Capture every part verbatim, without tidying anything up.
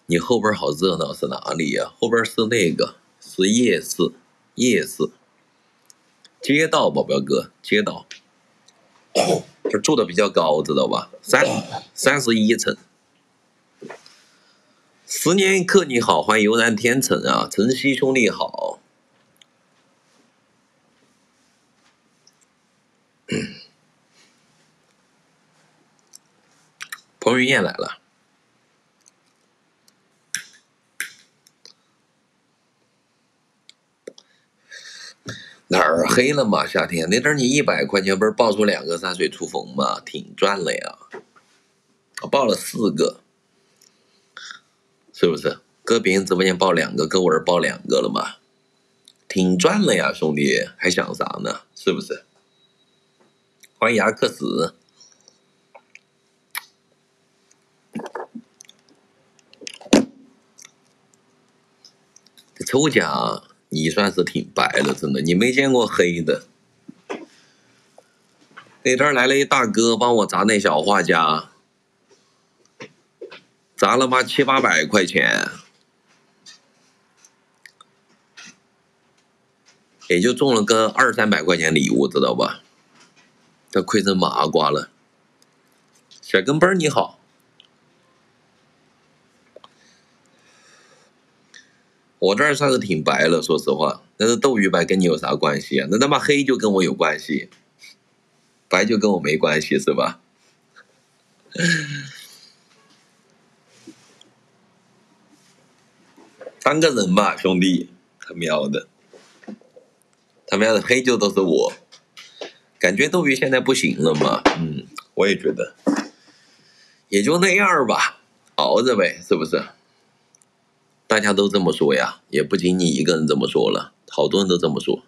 你后边好热闹是哪里呀、啊？后边是那个是夜市，夜市，街道，宝宝哥，街道，这住的比较高，知道吧？三三十一层。十年一刻你好，欢迎悠然天成啊，晨曦兄弟好。彭于晏来了。哪儿黑了嘛？夏天那阵儿你一百块钱不是爆出两个山水出逢嘛，挺赚了呀。我爆了四个，是不是？搁别人直播间爆两个，搁我这儿爆两个了嘛，挺赚了呀，兄弟，还想啥呢？是不是？欢迎牙克斯。这抽奖你算是挺白了，真的，你没见过黑的。那天来了一大哥帮我砸那小画家，砸了妈七八百块钱，也就中了个二三百块钱礼物，知道吧？这亏成麻瓜了。小跟班你好。我这儿算是挺白了，说实话，但是斗鱼白跟你有啥关系啊？那他妈黑就跟我有关系，白就跟我没关系，是吧？当个人吧，兄弟，他喵的，他喵的黑就都是我，感觉斗鱼现在不行了嘛，嗯，我也觉得，也就那样吧，熬着呗，是不是？大家都这么说呀，也不仅你一个人这么说了，好多人都这么说。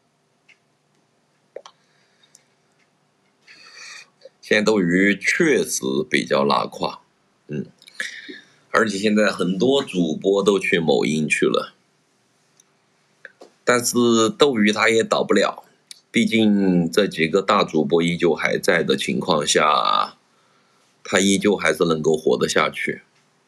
现在斗鱼确实比较拉胯，嗯，而且现在很多主播都去某音去了，但是斗鱼它也倒不了，毕竟这几个大主播依旧还在的情况下，它依旧还是能够活得下去，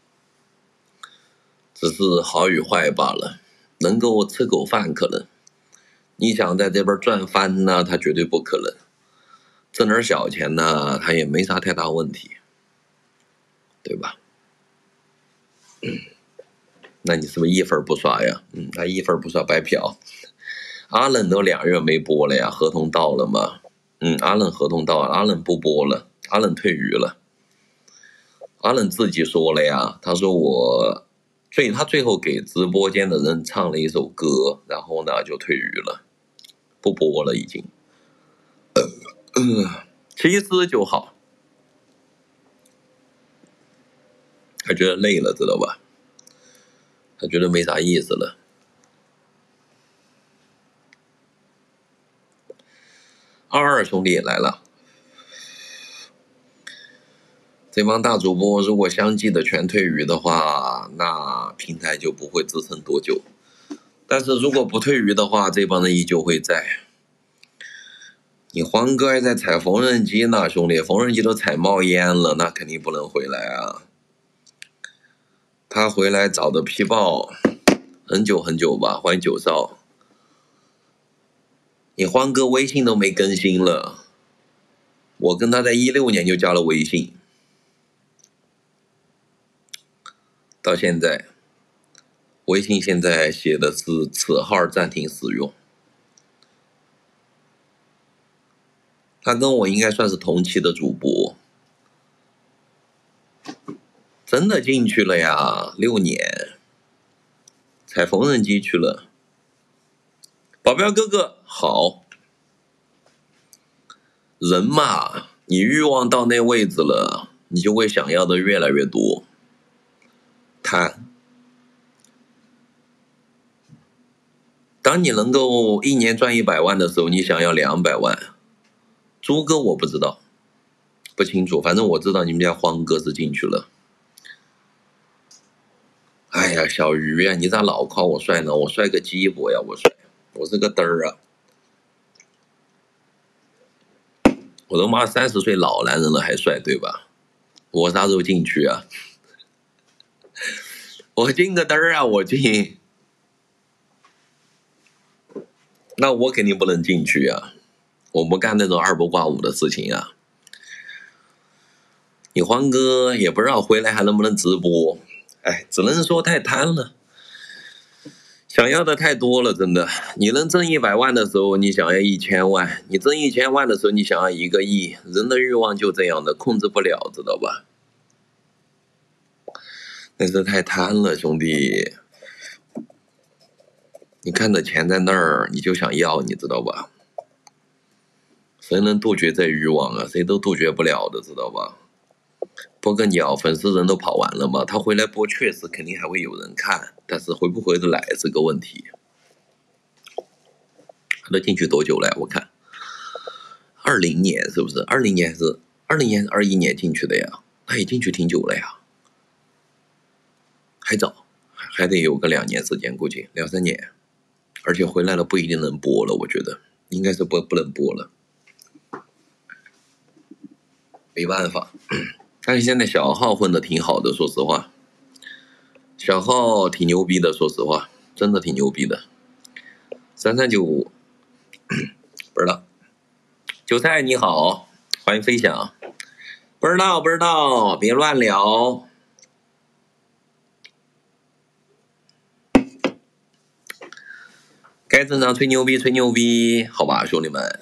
只是好与坏罢了。能够吃口饭可能，你想在这边赚翻呢，它绝对不可能。挣点小钱呢，它也没啥太大问题，对吧？嗯，那你是不是一分不刷呀？嗯，他一分不刷白嫖。阿冷都两月没播了呀，合同到了吗？嗯，阿冷合同到了，阿冷不播了，阿冷退鱼了。阿冷自己说了呀，他说我最他最后给直播间的人唱了一首歌，然后呢就退鱼了，不播了已经。呃呃，其实就好，他觉得累了，知道吧？他觉得没啥意思了。二二兄弟也来了。这帮大主播如果相继的全退鱼的话，那平台就不会支撑多久。但是如果不退鱼的话，这帮人依旧会在。你黄哥还在踩缝纫机呢，兄弟，缝纫机都踩冒烟了，那肯定不能回来啊。他回来找的批报很久很久吧，欢迎九少。你黄哥微信都没更新了，我跟他在一六年就加了微信。到现在，微信现在写的是此号暂停使用。他跟我应该算是同期的主播，真的进去了呀，六年，踩缝纫机去了。保镖哥哥好，人嘛，你欲望到那位置了，你就会想要的越来越多。贪。当你能够一年赚一百万的时候，你想要两百万。朱哥我不知道，不清楚，反正我知道你们家黄哥是进去了。哎呀，小鱼呀、啊，你咋老夸我帅呢？我帅个鸡巴呀，我帅，我是个嘚儿啊！我都妈三十岁老男人了还帅，对吧？我啥时候进去啊？ 我进个灯啊，我进，那我肯定不能进去啊，我不干那种二不挂五的事情啊。你黄哥也不知道回来还能不能直播，哎，只能说太贪了，想要的太多了，真的。你能挣一百万的时候，你想要一千万；你挣一千万的时候，你想要一个亿。人的欲望就这样的，控制不了，知道吧？那是太贪了，兄弟。你看着钱在那儿，你就想要，你知道吧？谁能杜绝这欲望啊？谁都杜绝不了的，知道吧？播个鸟，粉丝人都跑完了嘛？他回来播，确实肯定还会有人看，但是回不回得来是个问题。他都进去多久了？我看，二零年是不是？二零年还是二零年、二一年进去的呀？他也进去挺久了呀，还早，还得有个两年时间，估计两三年。而且回来了不一定能播了，我觉得应该是不不能播了，没办法。但是现在小号混的挺好的，说实话，小号挺牛逼的，说实话，真的挺牛逼的。三三九五，不知道。韭菜你好，欢迎分享。不知道不知道，别乱聊。该正常吹牛逼吹牛逼，好吧，兄弟们。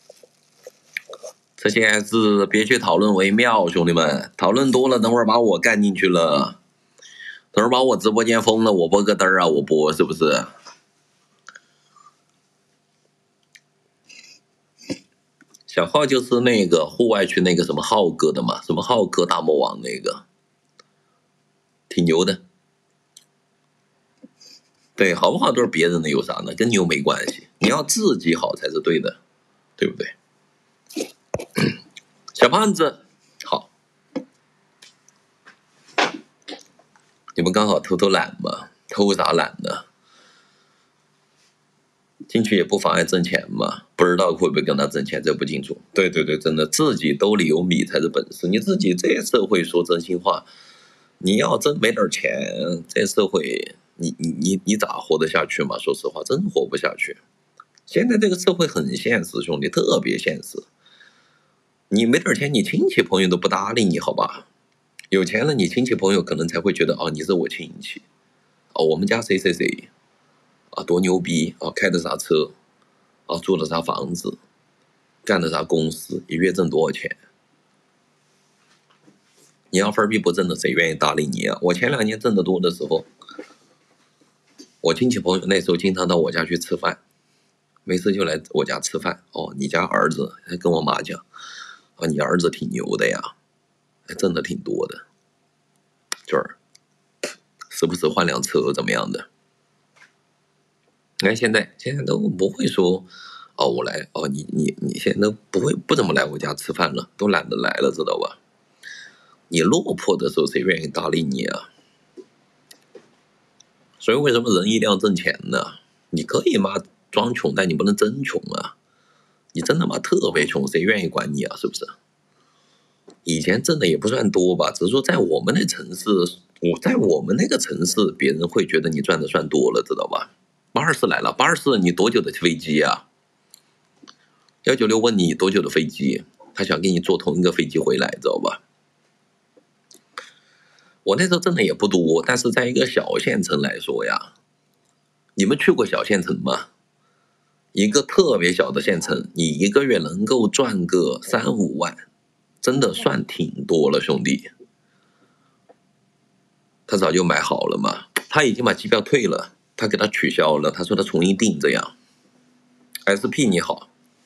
这些还是别去讨论为妙，兄弟们，讨论多了，等会儿把我干进去了，等会儿把我直播间封了，我播个灯啊，我播是不是？小浩就是那个户外区那个什么浩哥的嘛，什么浩哥大魔王那个，挺牛的。对，好不好都是别人的，有啥呢？跟你又没关系，你要自己好才是对的，对不对？小胖子，好，你们刚好偷偷懒嘛？偷啥懒呢？进去也不妨碍挣钱嘛，不知道会不会跟他挣钱，这不清楚。对对对，真的，自己兜里有米才是本事。你自己这社会说真心话，你要真没点钱，这社会你你你你咋活得下去嘛？说实话，真活不下去。现在这个社会很现实，兄弟，特别现实。你没点钱，你亲戚朋友都不搭理你，好吧？有钱了，你亲戚朋友可能才会觉得哦，你是我亲戚，哦，我们家谁谁谁。啊，多牛逼啊！开的啥车？啊，住的啥房子？干的啥公司？一月挣多少钱？你要分币不挣的，谁愿意搭理你啊？我前两年挣得多的时候，我亲戚朋友那时候经常到我家去吃饭，没事就来我家吃饭。哦，你家儿子还跟我妈讲，啊，你儿子挺牛的呀，还挣的挺多的，就是，时不时换辆车怎么样的？你看现在，现在都不会说，哦，我来，哦，你你你现在都不会不怎么来我家吃饭了，都懒得来了，知道吧？你落魄的时候，谁愿意搭理你啊？所以为什么人一定要挣钱呢？你可以嘛装穷，但你不能真穷啊！你真他妈特别穷，谁愿意管你啊？是不是？以前挣的也不算多吧，只是说在我们那城市，我在我们那个城市，别人会觉得你赚的算多了，知道吧？八二四来了，八二四，你多久的飞机啊？幺九六问你多久的飞机，他想跟你坐同一个飞机回来，知道吧？我那时候挣的也不多，但是在一个小县城来说呀，你们去过小县城吗？一个特别小的县城，你一个月能够赚个三五万，真的算挺多了，兄弟。他早就买好了嘛，他已经把机票退了，他给他取消了，他说他重新订这样。S P 你好。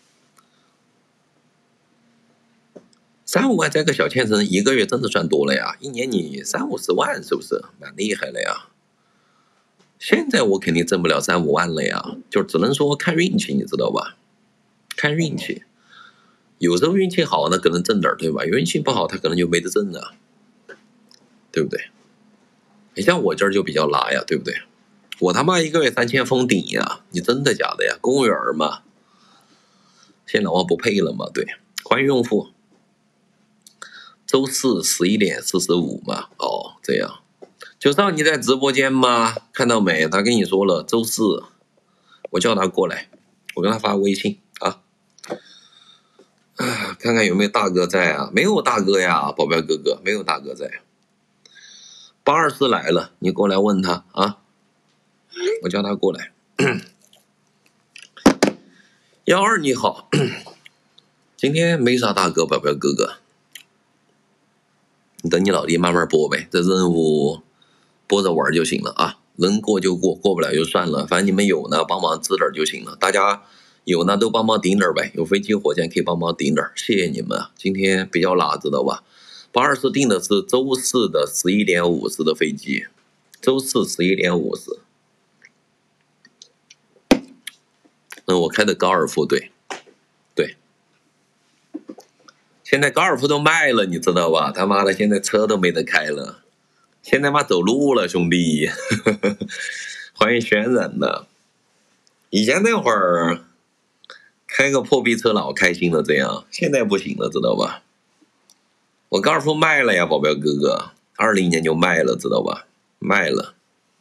三五万在个小县城，一个月真的算多了呀！一年你三五十万，是不是蛮厉害了呀？现在我肯定挣不了三五万了呀，就只能说看运气，你知道吧？看运气，有时候运气好呢，可能挣点，对吧？运气不好，他可能就没得挣了，对不对？你像我这儿就比较拉呀，对不对？我他妈一个月三千封顶呀！你真的假的呀？公务员嘛，现在老王不配了嘛？对，欢迎用户。周四十一点四十五嘛，哦，这样， 九少你在直播间吗？看到没？他跟你说了，周四我叫他过来，我跟他发微信啊，啊，看看有没有大哥在啊？没有大哥呀，宝贝哥哥，没有大哥在。八二四来了，你过来问他啊，我叫他过来。幺二你好，今天没啥大哥，宝贝哥哥，你等你老弟慢慢播呗，这任务播着玩就行了啊，能过就过，过不了就算了，反正你们有呢，帮忙支点就行了。大家有呢都帮忙顶点呗，有飞机火箭可以帮忙顶点，谢谢你们啊！今天比较拉，知道吧？八二四订的是周四的十一点五十的飞机，周四十一点五十。嗯，我开的高尔夫，对，对。现在高尔夫都卖了，你知道吧？他妈的，现在车都没得开了，现在妈走路了，兄弟。欢迎轩然的。以前那会儿开个破逼车老开心了，这样现在不行了，知道吧？我高尔夫卖了呀，宝贝哥哥，二零年就卖了，知道吧？卖了。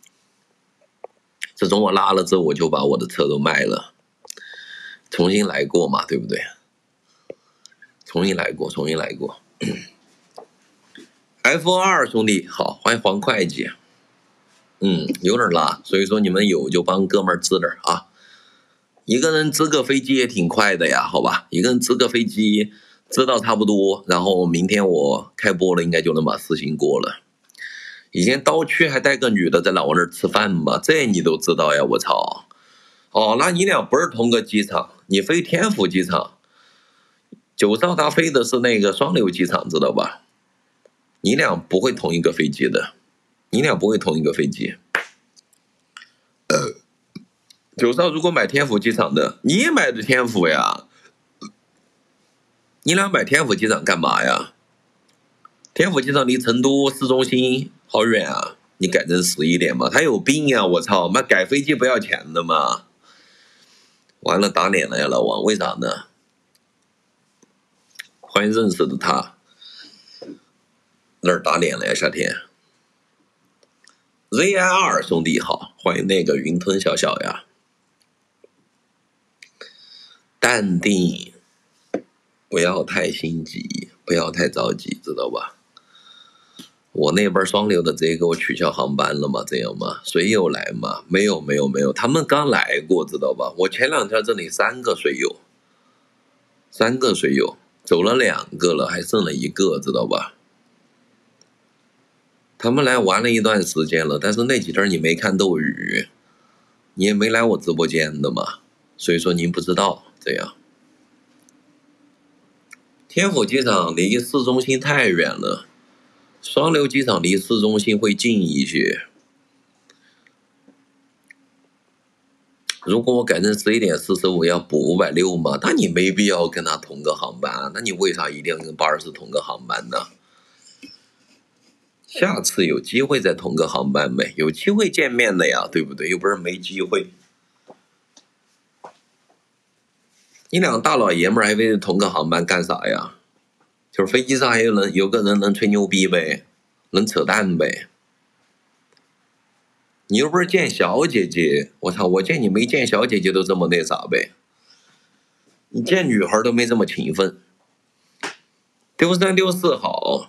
自从我拉了之后，我就把我的车都卖了，重新来过嘛，对不对？重新来过，重新来过。F 二兄弟好，欢迎黄会计。嗯，有点拉，所以说你们有就帮哥们儿支点啊。一个人支个飞机也挺快的呀，好吧？一个人支个飞机支到差不多，然后明天我开播了，应该就能把事情过了。以前刀区还带个女的在老王那儿吃饭嘛，这你都知道呀，我操！哦，那你俩不是同个机场，你飞天府机场，九少他飞的是那个双流机场，知道吧？你俩不会同一个飞机的，你俩不会同一个飞机。呃。九少如果买天府机场的，你也买的天府呀？你俩买天府机场干嘛呀？天府机场离成都市中心好远啊！你改成十一点嘛？他有病呀！我操，妈改飞机不要钱的嘛？完了打脸了呀，老王，为啥呢？欢迎认识的他，那儿打脸了呀，夏天。Z I 二兄弟好，欢迎那个云吞小小呀。淡定，不要太心急，不要太着急，知道吧？我那边双流的直接给我取消航班了吗？这样吗？水友来吗？没有，没有，没有，他们刚来过，知道吧？我前两天这里三个水友，三个水友走了两个了，还剩了一个，知道吧？他们来玩了一段时间了，但是那几天你没看斗鱼，你也没来我直播间的嘛，所以说您不知道这样。天府机场离市中心太远了，双流机场离市中心会近一些。如果我改成十一点四十五要补五百六嘛，那你没必要跟他同个航班，那你为啥一定要跟八二四同个航班呢？下次有机会再同个航班呗，有机会见面的呀，对不对？又不是没机会。你两个大老爷们儿还非得同个航班干啥呀？就是飞机上还有人有个人能吹牛逼呗，能扯淡呗。你又不是见小姐姐，我操！我见你没见小姐姐都这么那啥呗，你见女孩都没这么勤奋。丢三丢四好，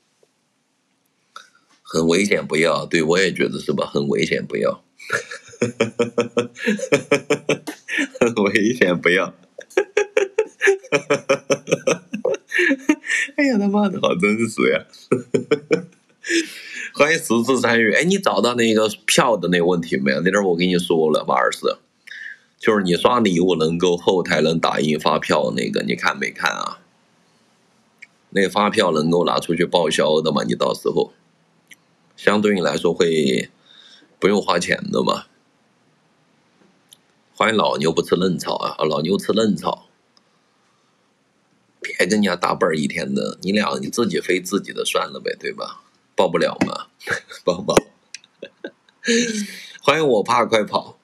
很危险，不要。对我也觉得是吧？很危险，不要。很危险，不要。哎呀，他妈的好真实呀！欢迎十次参与。哎，你找到那个票的那个问题没有？那阵我跟你说了，马二四，就是你刷礼物能够后台能打印发票那个，你看没看啊？那发票能够拿出去报销的嘛？你到时候相对应来说会不用花钱的嘛？欢迎老牛不吃嫩草啊！老牛吃嫩草。别跟人家打本一天的，你俩你自己飞自己的算了呗，对吧？报不了嘛，报报。欢迎我怕快跑。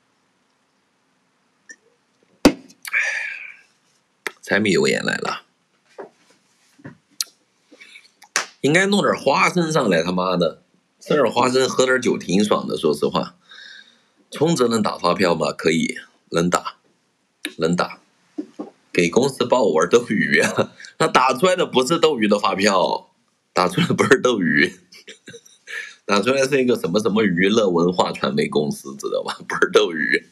柴米油盐来了，应该弄点花生上来，他妈的， 吃点花生，喝点酒挺爽的。说实话，充值能打发票吗？可以，能打，能打。给公司报我玩斗鱼啊，他打出来的不是斗鱼的发票，打出来不是斗鱼，打出来是一个什么什么娱乐文化传媒公司，知道吧？不是斗鱼。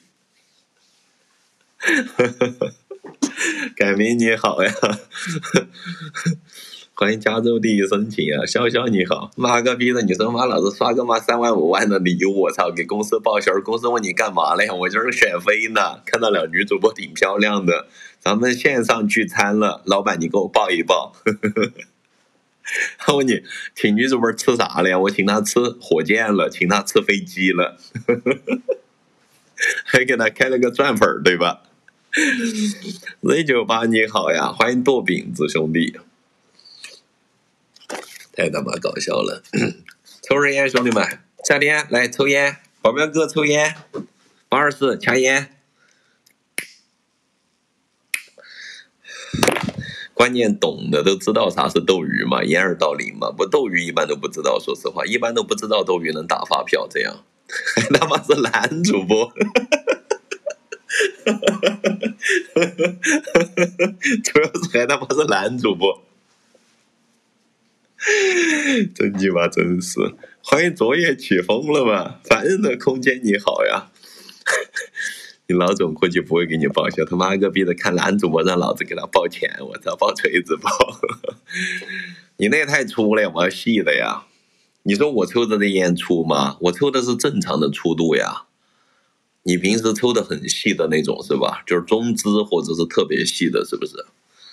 改名你好呀，欢迎加州第一申请啊，潇潇你好，妈个逼的，你说妈老子刷个妈三万五万的礼物，我操，给公司报销，公司问你干嘛了呀？我就是选妃呢，看到两女主播挺漂亮的，咱们线上聚餐了，老板你给我报一报。他问你请女主播吃啥了呀？我请她吃火箭了，请她吃飞机了，还给她开了个钻粉，对吧？Z 九八你好呀，欢迎剁饼子兄弟，太他妈搞笑了！抽根烟，兄弟们，夏天来抽烟，保镖哥抽烟，八二四掐烟。关键懂的都知道啥是斗鱼嘛，掩耳盗铃嘛，不斗鱼一般都不知道，说实话，一般都不知道斗鱼能打发票这样，还他妈是男主播。主要是还他妈是男主播，真鸡巴真是！欢迎昨夜起风了吧？凡人的空间你好呀！你老总估计不会给你报销，他妈个逼的，看男主播让老子给他报钱，我操，报锤子报！你那也太粗了，我要细的呀！你说我抽的这烟粗吗？我抽的是正常的粗度呀。你平时抽的很细的那种是吧？就是中支或者是特别细的，是不是？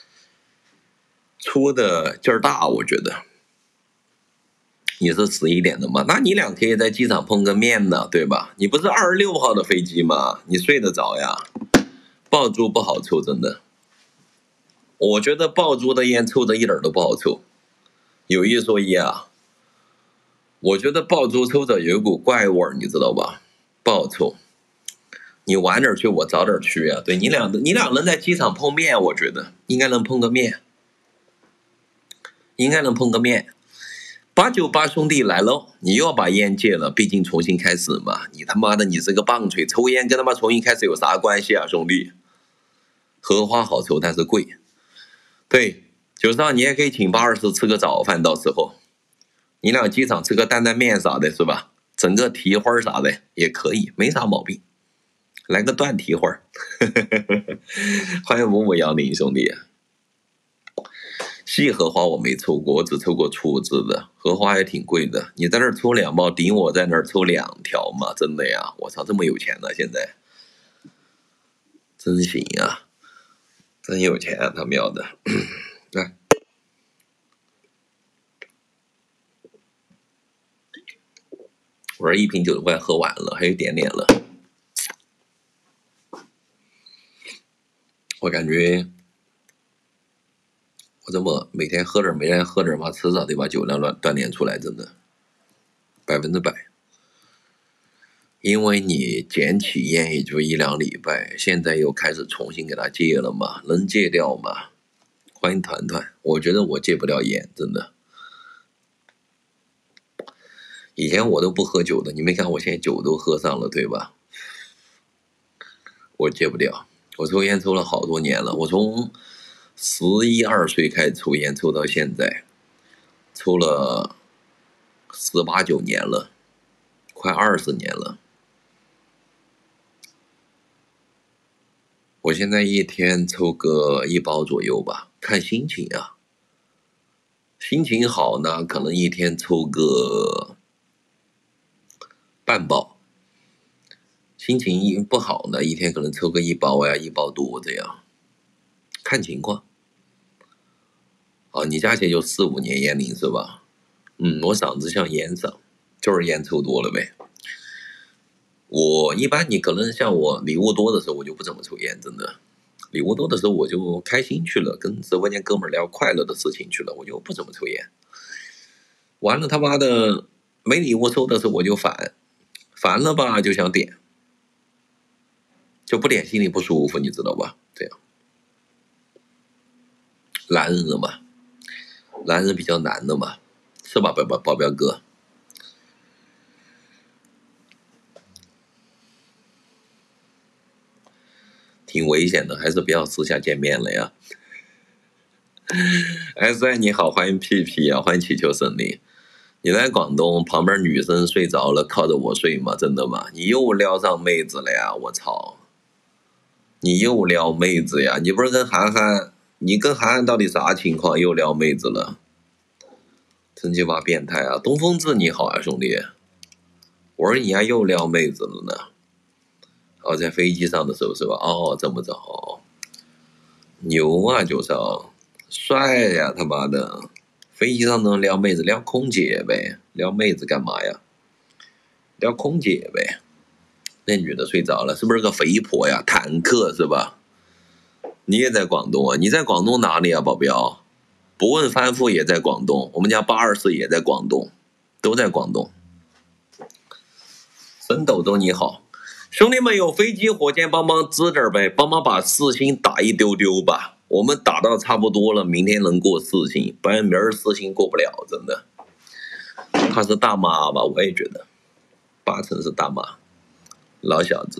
粗的劲儿大，我觉得。你是十一点的吗？那你俩可以在机场碰个面呢，对吧？你不是二十六号的飞机吗？你睡得着呀？爆珠不好抽，真的。我觉得爆珠的烟抽着一点都不好抽。有一说一啊，我觉得爆珠抽着有一股怪味儿，你知道吧？不好抽。你晚点去，我早点去呀、啊。对你俩，你俩能在机场碰面，我觉得应该能碰个面，应该能碰个面。八九八兄弟来喽！你又要把烟戒了，毕竟重新开始嘛。你他妈的，你是个棒槌，抽烟跟他妈重新开始有啥关系啊，兄弟？荷花好抽，但是贵。对，九十二你也可以请八二四吃个早饭，到时候你俩机场吃个担担面啥的，是吧？整个蹄花啥的也可以，没啥毛病。来个断蹄花，欢迎五五幺零兄弟。细荷花我没抽过，我只抽过粗枝的，荷花也挺贵的。你在那儿抽两包，顶我在那儿抽两条嘛？真的呀！我操，这么有钱呢、啊？现在真行呀、啊，真有钱啊！他喵的，来，我这一瓶酒都快喝完了，还有一点点了。我感觉我这么每天喝点，每天喝点嘛，迟早得把酒量锻锻炼出来，真的，百分之百。因为你捡起烟也就一两礼拜，现在又开始重新给它戒了嘛，能戒掉吗？欢迎团团，我觉得我戒不掉烟，真的。以前我都不喝酒的，你没看我现在酒都喝上了，对吧？我戒不掉，我抽烟抽了好多年了，我从十一二岁开始抽烟，抽到现在，抽了十八九年了，快二十年了。我现在一天抽个一包左右吧，看心情啊。心情好呢，可能一天抽个半包。心情不好呢，一天可能抽个一包呀，一包多这样，看情况。哦，你加起来就四五年烟龄是吧？嗯，我嗓子像烟嗓，就是烟抽多了呗。我一般你可能像我礼物多的时候，我就不怎么抽烟，真的。礼物多的时候我就开心去了，跟直播间哥们儿聊快乐的事情去了，我就不怎么抽烟。完了他妈的没礼物抽的时候我就烦，烦了吧就想点。就不点心里不舒服，你知道吧？这样，男人的嘛，男人比较难的嘛，是吧，宝宝宝彪哥？ 挺危险的，还是不要私下见面了呀。S I 你好，欢迎屁屁啊，欢迎祈求胜利。你来广东，旁边女生睡着了，靠着我睡吗？真的吗？你又撩上妹子了呀！我操！你又撩妹子呀？你不是跟涵涵？你跟涵涵到底啥情况？又撩妹子了？真鸡巴变态啊！东风志你好啊，兄弟！我说你还又撩妹子了呢？哦，在飞机上的时候是吧？哦，这么着，哦，牛啊，就是哦，帅呀，他妈的！飞机上能撩妹子，撩空姐呗，撩妹子干嘛呀？撩空姐呗。那女的睡着了，是不是个肥婆呀？坦克是吧？你也在广东啊？你在广东哪里啊，保镖？不问翻覆也在广东，我们家八二四也在广东，都在广东。沈抖抖你好，兄弟们有飞机火箭帮忙支点呗，帮忙把四星打一丢丢吧。我们打到差不多了，明天能过四星，不然明儿四星过不了，真的。他是大妈吧？我也觉得，八成是大妈，老小子。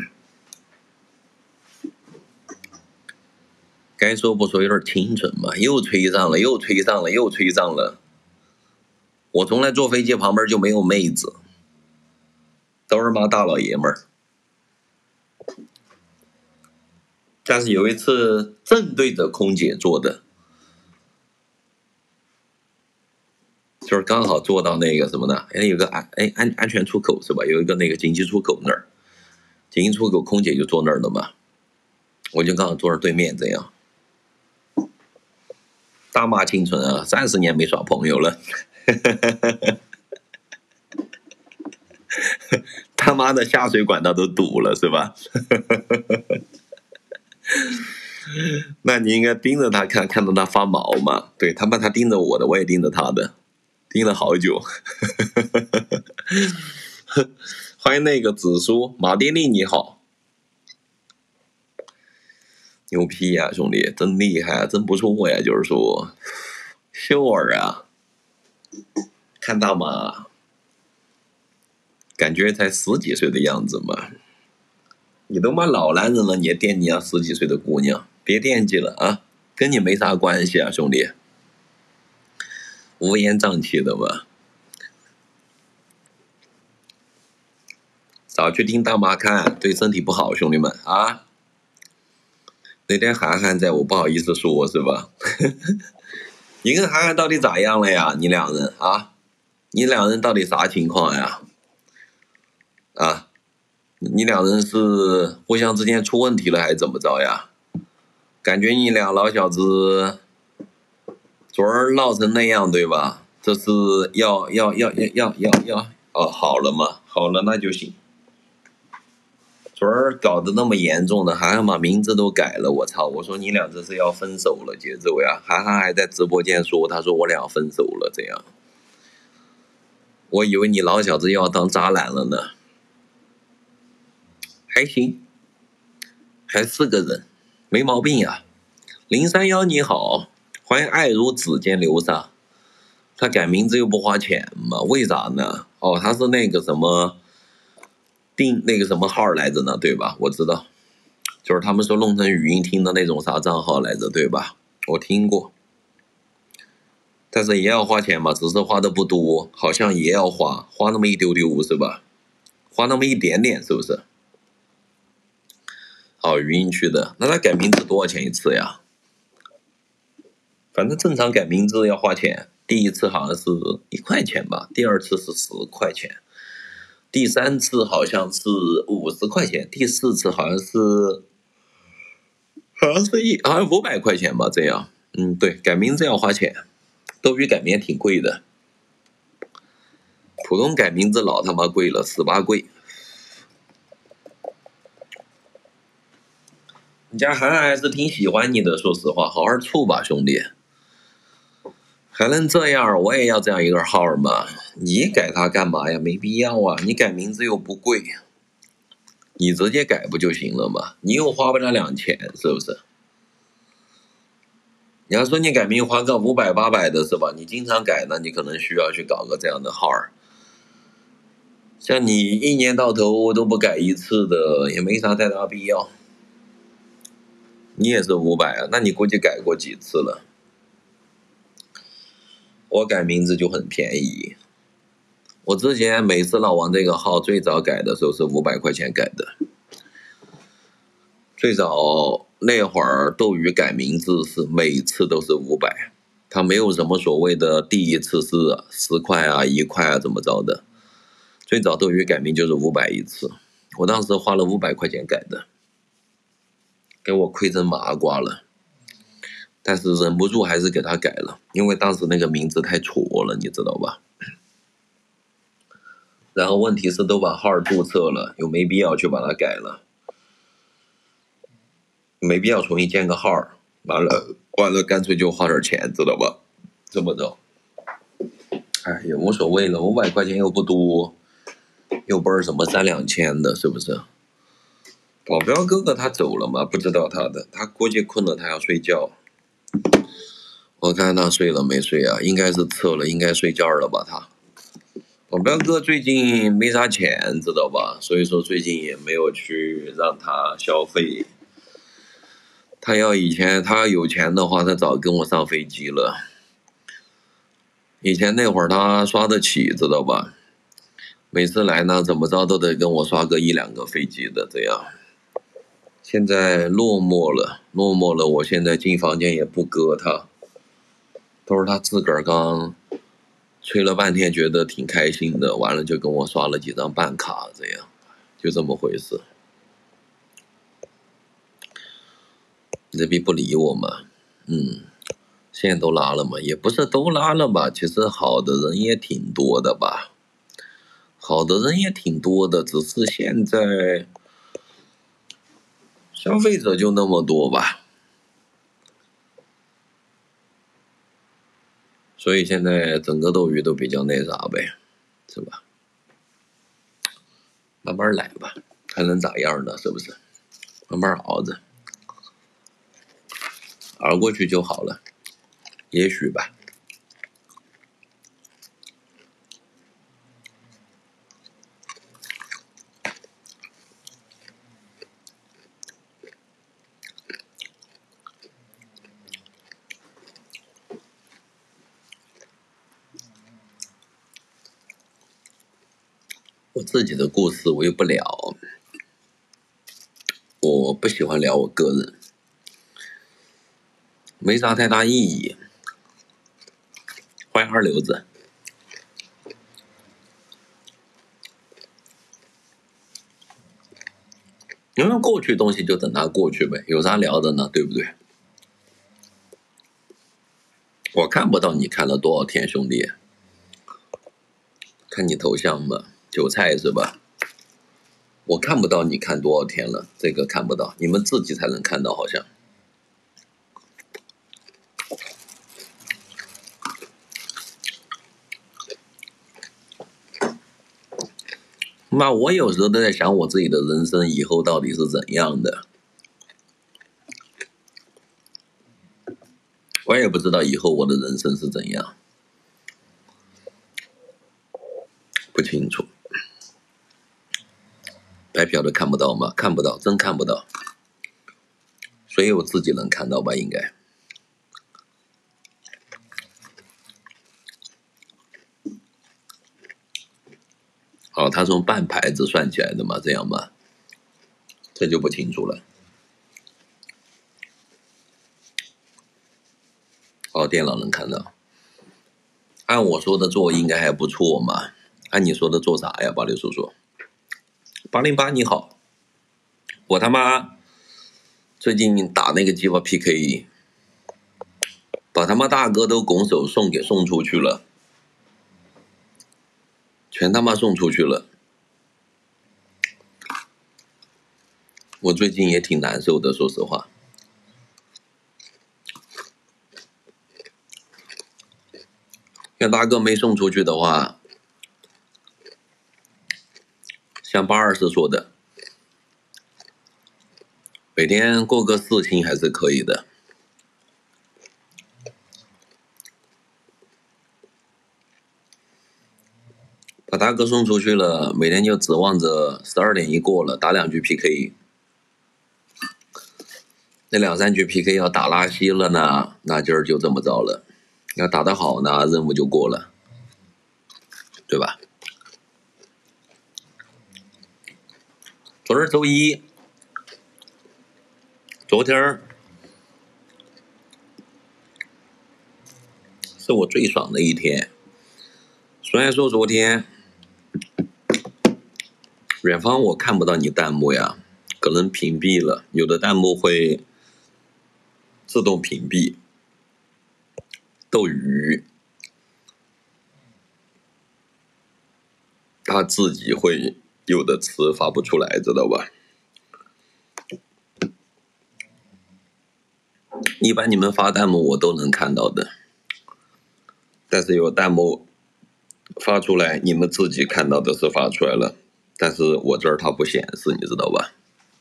该说不说，有点清纯嘛，又吹上了，又吹上了，又吹上了。我从来坐飞机旁边就没有妹子，都是妈大老爷们儿。但是有一次正对着空姐坐的，就是刚好坐到那个什么呢？哎，有个安哎安安全出口是吧？有一个那个紧急出口那儿，紧急出口空姐就坐那儿了嘛，我就刚好坐在对面这样。大妈清纯啊，三十年没耍朋友了。他妈的下水管道都堵了是吧？那你应该盯着他看，看到他发毛嘛？对，他妈他盯着我的，我也盯着他的，盯了好久。欢迎那个紫苏马丁利你好，牛批呀、啊，兄弟，真厉害啊，真不错呀，就是说，秀儿啊，看大妈，感觉才十几岁的样子嘛。你都妈老男人了，你也惦记啊十几岁的姑娘，别惦记了啊，跟你没啥关系啊，兄弟。乌烟瘴气的嘛，少去听大妈看，对身体不好，兄弟们啊。那天涵涵在，我不好意思说，是吧？你跟涵涵到底咋样了呀？你两人啊，你两人到底啥情况呀？啊？你两人是互相之间出问题了还是怎么着呀？感觉你俩老小子昨儿闹成那样对吧？这是要要要要要要要哦，好了嘛，好了那就行。昨儿搞得那么严重的，涵涵把名字都改了，我操！我说你俩这是要分手了节奏呀？涵涵还在直播间说，他说我俩分手了这样。我以为你老小子又要当渣男了呢。还行，还是个人，没毛病呀。零三幺你好，欢迎爱如指尖流沙。他改名字又不花钱嘛？为啥呢？哦，他是那个什么定那个什么号来着呢？对吧？我知道，就是他们说弄成语音听的那种啥账号来着，对吧？我听过，但是也要花钱嘛，只是花的不多，好像也要花，花那么一丢丢是吧？花那么一点点是不是？哦，语音区的，那他改名字多少钱一次呀？反正正常改名字要花钱，第一次好像是一块钱吧，第二次是十块钱，第三次好像是五十块钱，第四次好像是好像是一好像五百块钱吧，这样。嗯，对，改名字要花钱，都比改名挺贵的。普通改名字老他妈贵了，十八贵。你家涵涵还是挺喜欢你的，说实话，好好处吧，兄弟。还能这样，我也要这样一个号嘛？你改它干嘛呀？没必要啊！你改名字又不贵，你直接改不就行了吗？你又花不了两钱，是不是？你要说你改名花个五百八百的是吧？你经常改呢，你可能需要去搞个这样的号儿。像你一年到头都不改一次的，也没啥太大必要。 你也是五百啊？那你估计改过几次了？我改名字就很便宜，我之前每次老王这个号最早改的时候是五百块钱改的，最早那会儿斗鱼改名字是每次都是五百，他没有什么所谓的第一次是十块啊、一块啊怎么着的，最早斗鱼改名就是五百一次，我当时花了五百块钱改的，给我亏成麻瓜了。但是忍不住还是给他改了，因为当时那个名字太挫了，你知道吧？然后问题是都把号注册了，又没必要去把它改了，没必要重新建个号，完了完了干脆就花点钱，知道吧？这么着，哎，也无所谓了，五百块钱又不多，又不是什么三两千的，是不是？保镖哥哥他走了吗？不知道他的，他估计困了，他要睡觉。我看他睡了没睡啊？应该是撤了，应该睡觉了吧？他保镖哥最近没啥钱，知道吧？所以说最近也没有去让他消费。他要以前他有钱的话，他早跟我上飞机了。以前那会儿他刷得起，知道吧？每次来呢，怎么着都得跟我刷个一两个飞机的这样。现在落寞了，落寞了。我现在进房间也不割他。都是他自个儿刚吹了半天，觉得挺开心的，完了就跟我刷了几张办卡，这样就这么回事。这逼不理我嘛，嗯，现在都拉了嘛，也不是都拉了吧，其实好的人也挺多的吧，好的人也挺多的，只是现在消费者就那么多吧。所以现在整个斗鱼都比较那啥呗，是吧？慢慢来吧，还能咋样呢？是不是？慢慢熬着，熬过去就好了，也许吧。我自己的故事我又不聊，我不喜欢聊我个人，没啥太大意义。欢迎二流子，因为过去东西就等它过去呗，有啥聊的呢？对不对？我看不到你看了多少天，兄弟，看你头像嘛，韭菜是吧？我看不到你看多少天了，这个看不到，你们自己才能看到，好像。妈，我有时候都在想我自己的人生以后到底是怎样的，我也不知道以后我的人生是怎样，不清楚。白嫖的看不到吗？看不到，真看不到。所以我自己能看到吧，应该。哦，他从半牌子算起来的嘛，这样吧，这就不清楚了。哦，电脑能看到。按我说的做应该还不错嘛。按你说的做啥呀，八六叔叔？八零八你好，我他妈最近打那个鸡巴 P K， 把他妈大哥都拱手送给送出去了，全他妈送出去了。我最近也挺难受的，说实话。要大哥没送出去的话，像八二四说的，每天过个四星还是可以的。把大哥送出去了，每天就指望着十二点一过了打两局 P K。 那两三局 P K 要打拉稀了呢，那今儿就这么着了。要打得好呢，任务就过了，对吧？昨儿周一，昨天是我最爽的一天。虽然说昨天远方我看不到你弹幕呀，可能屏蔽了，有的弹幕会自动屏蔽。斗鱼他自己会有的词发不出来，知道吧？一般你们发弹幕我都能看到的，但是有弹幕发出来，你们自己看到的是发出来了，但是我这儿它不显示，你知道吧？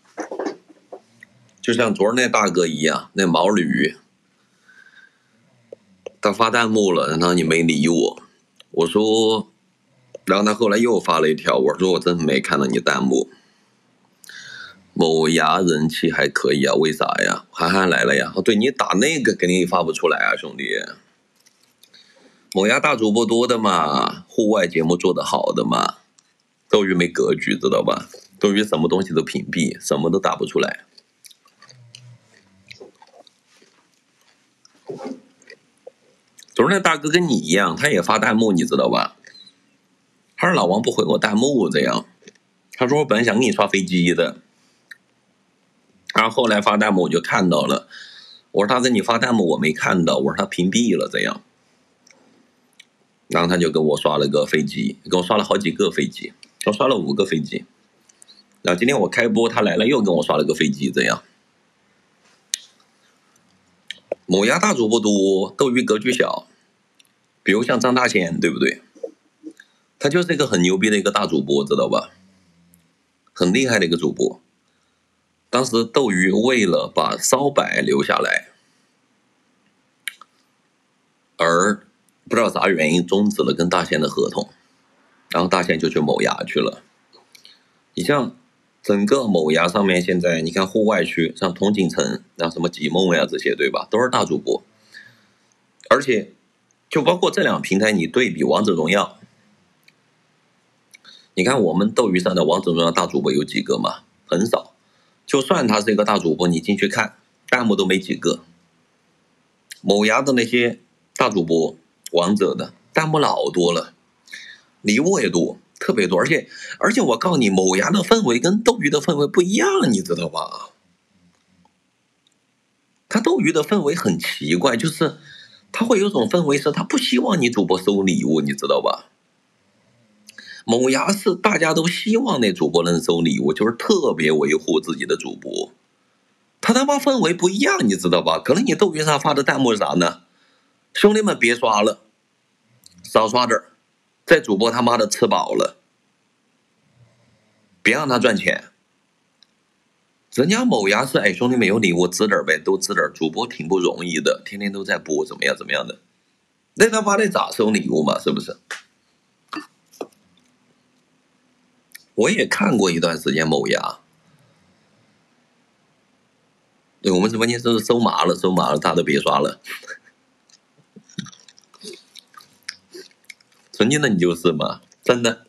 就像昨儿那大哥一样，那毛驴，他发弹幕了，然后你没理我，我说，然后他后来又发了一条，我说我真没看到你弹幕。某牙人气还可以啊，为啥呀？涵涵来了呀？哦，对，你打那个肯定发不出来啊，兄弟。某牙大主播多的嘛，户外节目做得好的嘛。斗鱼没格局，知道吧？斗鱼什么东西都屏蔽，什么都打不出来。昨儿那大哥跟你一样，他也发弹幕，你知道吧？他说老王不回我弹幕，这样。他说我本来想给你刷飞机的。然后后来发弹幕我就看到了，我说他跟你发弹幕我没看到，我说他屏蔽了这样，然后他就跟我刷了个飞机，跟我刷了好几个飞机，我刷了五个飞机，然后今天我开播他来了又跟我刷了个飞机这样。某牙大主播多，斗鱼格局小，比如像张大千，对不对？他就是一个很牛逼的一个大主播，知道吧？很厉害的一个主播。当时斗鱼为了把烧白留下来，而不知道啥原因终止了跟大仙的合同，然后大仙就去某牙去了。你像整个某牙上面现在，你看户外区，像童锦城、像什么几梦呀这些，对吧？都是大主播，而且就包括这两个平台，你对比王者荣耀，你看我们斗鱼上的王者荣耀大主播有几个吗？很少。就算他是一个大主播，你进去看弹幕都没几个。某牙的那些大主播，王者的弹幕老多了，礼物也多，特别多，而且而且我告诉你，某牙的氛围跟斗鱼的氛围不一样，你知道吧？他斗鱼的氛围很奇怪，就是他会有种氛围是他不希望你主播收礼物，你知道吧？某牙是大家都希望那主播能收礼物，就是特别维护自己的主播。他他妈氛围不一样，你知道吧？可能你斗鱼上发的弹幕是啥呢？兄弟们别刷了，少刷点儿，这主播他妈的吃饱了，别让他赚钱。人家某牙是哎，兄弟们有礼物支点呗，都支点。主播挺不容易的，天天都在播，怎么样怎么样的。那他妈的咋收礼物嘛？是不是？我也看过一段时间某牙，对我们直播间是收麻了，收麻了，大家都别刷了。曾经的你就是嘛，真的。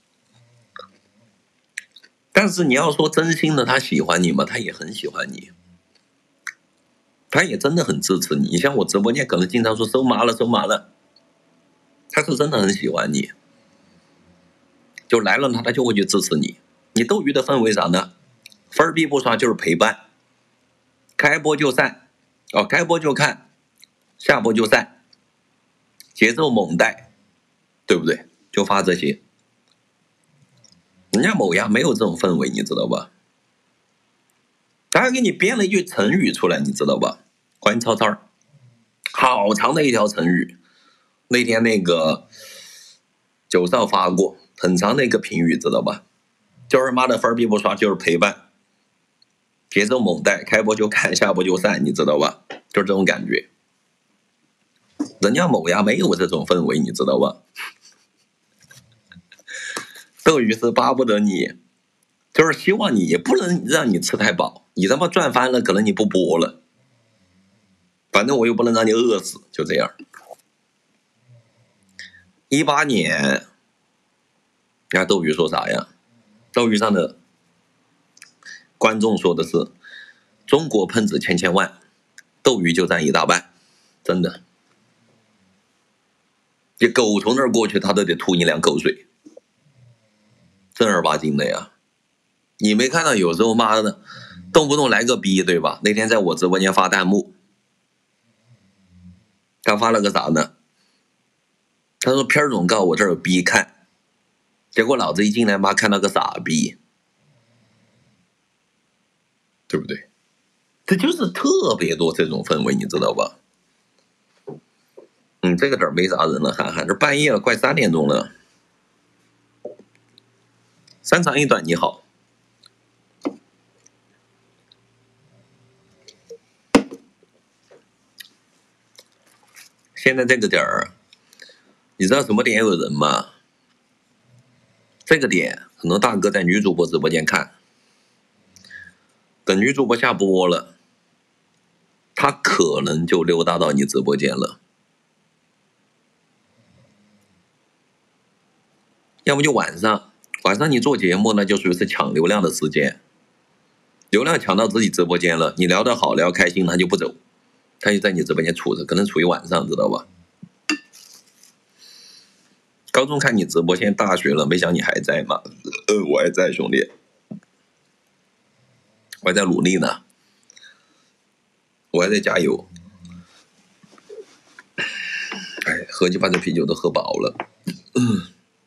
但是你要说真心的，他喜欢你吗？他也很喜欢你，他也真的很支持你。你像我直播间可能经常说收麻了，收麻了，他是真的很喜欢你，就来了呢，他就会去支持你。你斗鱼的氛围啥呢？分币不刷就是陪伴，开播就散，哦，开播就看，下播就散，节奏猛带，对不对？就发这些。人家某牙没有这种氛围，你知道吧？他还给你编了一句成语出来，你知道吧？欢迎超超，好长的一条成语。那天那个九少发过很长的一个评语，知道吧？就是妈的分币不刷，就是陪伴，节奏猛带，开播就看，下播就散，你知道吧？就是这种感觉。人家某牙没有这种氛围，你知道吧？斗鱼是巴不得你，就是希望你也不能让你吃太饱， 你他妈赚翻了，可能你不播了，反正我又不能让你饿死，就这样。一八年，你看斗鱼说啥呀？斗鱼上的观众说的是中国喷子千千万，斗鱼就占一大半，真的。你狗从那儿过去，他都得吐你两口水，正儿八经的呀。你没看到有时候妈的动不动来个逼，对吧？那天在我直播间发弹幕，他发了个啥呢？他说片儿总告我这儿有逼看，结果老子一进来妈看到个傻逼，对不对？这就是特别多这种氛围，你知道吧？嗯，这个点儿没啥人了，涵涵，这半夜了，快三点钟了。三长一短，你好。现在这个点儿，你知道什么点有人吗？这个点，很多大哥在女主播直播间看，等女主播下播了，他可能就溜达到你直播间了，要么就晚上，晚上你做节目呢，就属于是抢流量的时间，流量抢到自己直播间了，你聊得好，聊开心，他就不走，他就在你直播间杵着，可能处于晚上，知道吧？高中看你直播，现在大学了，没想你还在吗？呃，我还在，兄弟，我还在努力呢，我还在加油。哎，喝鸡巴这啤酒都喝饱了。嗯，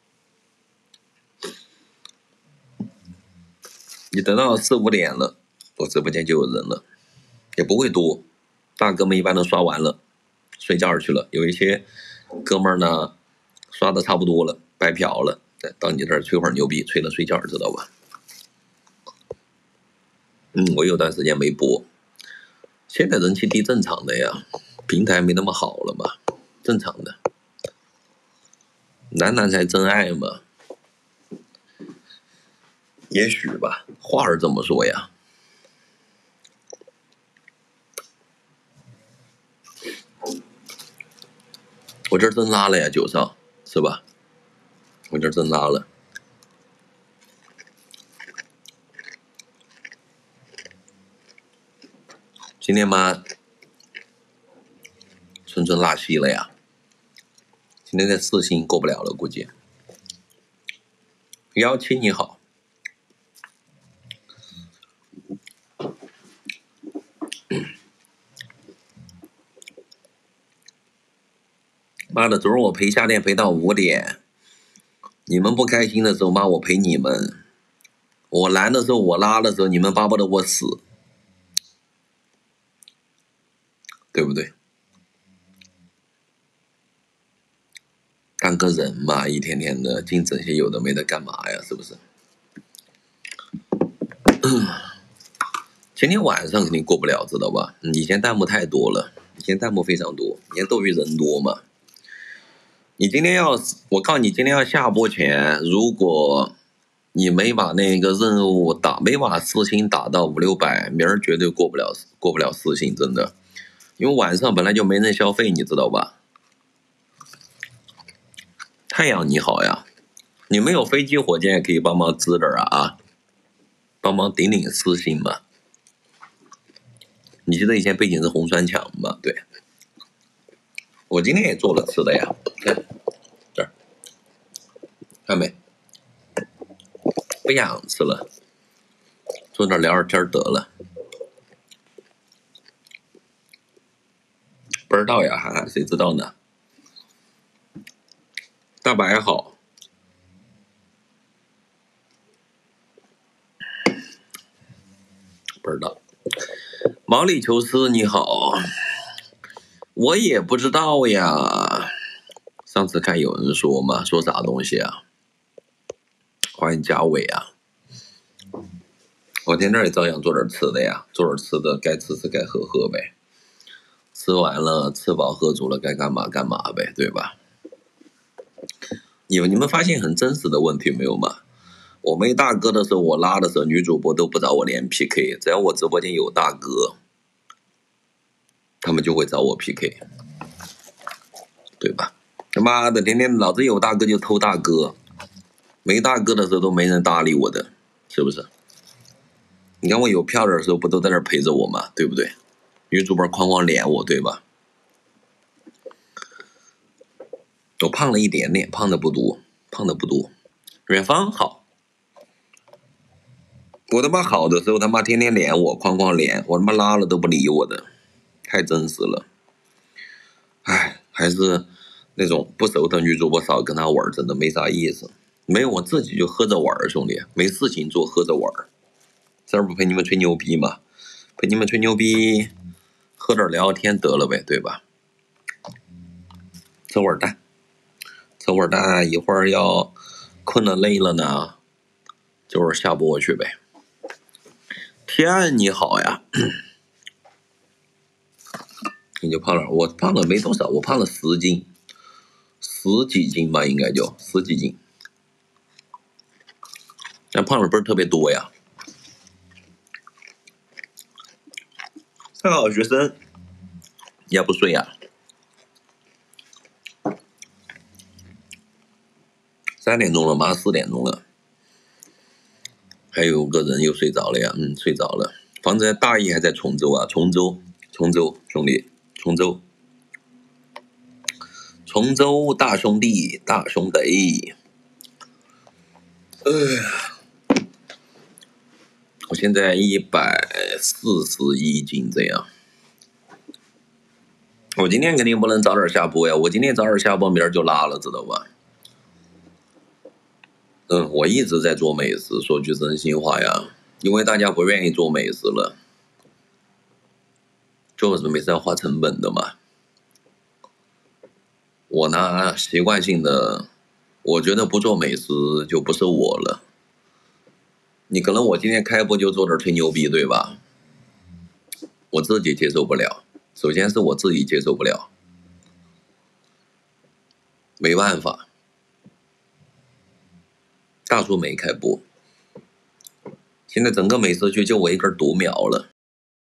你等到四五点了，我直播间就有人了，也不会多，大哥们一般都刷完了，睡觉去了。有一些哥们儿呢，刷的差不多了，白嫖了，到你这儿吹会儿牛逼，吹了睡觉，知道吧？嗯，我有段时间没播，现在人气低正常的呀，平台没那么好了嘛，正常的。男男才真爱嘛，也许吧，话是这么说呀。我这儿真拉了呀，九少，是吧？我这儿真拉了。今天妈纯纯拉稀了呀，今天在四星过不了了，估计。幺七你好，妈的，昨儿我陪夏天陪到五点，你们不开心的时候，妈我陪你们，我拦的时候我拉的时候，你们巴不得我死，对不对？当个人嘛，一天天的净整些有的没的干嘛呀？是不是？今天晚上肯定过不了，知道吧？以前弹幕太多了，以前弹幕非常多，以前斗鱼人多嘛。你今天要，我告诉你，今天要下播前，如果你没把那个任务打，没把四星打到五六百，明儿绝对过不了，过不了四星，真的。因为晚上本来就没人消费，你知道吧？太阳你好呀，你们有飞机火箭也可以帮忙支点啊啊，帮忙顶顶四星嘛。你记得以前背景是红砖墙吗？对，我今天也做了吃的呀，看这儿，看没？不想吃了，坐这聊会天得了。不知道呀，涵涵，谁知道呢？大白好，不知道。毛里求斯你好，我也不知道呀。上次看有人说嘛，说啥东西啊？欢迎嘉伟啊！我天这也照样做点吃的呀，做点吃的，该吃吃该喝喝呗。吃完了，吃饱喝足了，该干嘛干嘛呗，对吧？你们你们发现很真实的问题没有吗？ 我没大哥的时候，我拉的时候，女主播都不找我连 P K， 只要我直播间有大哥，他们就会找我 P K， 对吧？他妈的，天天老子有大哥就偷大哥，没大哥的时候都没人搭理我的，是不是？你看我有票的时候，不都在那陪着我吗？对不对？女主播哐哐连我，对吧？我胖了一点点，胖的不多，胖的不多。远方好，我他妈好的时候，他妈天天连我，哐哐连，我他妈拉了都不理我的，太真实了。唉，还是那种不熟的女主播少跟他玩，真的没啥意思。没有我自己就喝着玩，兄弟，没事情做喝着玩。这儿不陪你们吹牛逼吗？陪你们吹牛逼，喝点聊天得了呗，对吧？吃会儿蛋，吃会儿蛋，一会儿要困了累了呢，就是下播去呗。天，你好呀！你就胖了，我胖了没多少，我胖了十斤，十几斤吧，应该就十几斤。但胖了不是特别多呀。好学生，你还不睡呀？三点钟了，马上四点钟了。还有个人又睡着了呀，嗯，睡着了。房子在大义还在崇州啊？崇州，崇州，兄弟，崇州，崇州大兄弟，大兄弟。哎呀，我现在一百四十一斤这样。我今天肯定不能早点下播呀，我今天早点下播，明儿就拉了，知道吧？嗯，我一直在做美食，说句真心话呀，因为大家不愿意做美食了，做美食要花成本的嘛。我呢，习惯性的，我觉得不做美食就不是我了。你可能我今天开播就做点吹牛逼，对吧？我自己接受不了，首先是我自己接受不了，没办法。大叔没开播，现在整个美食区就我一根独苗了。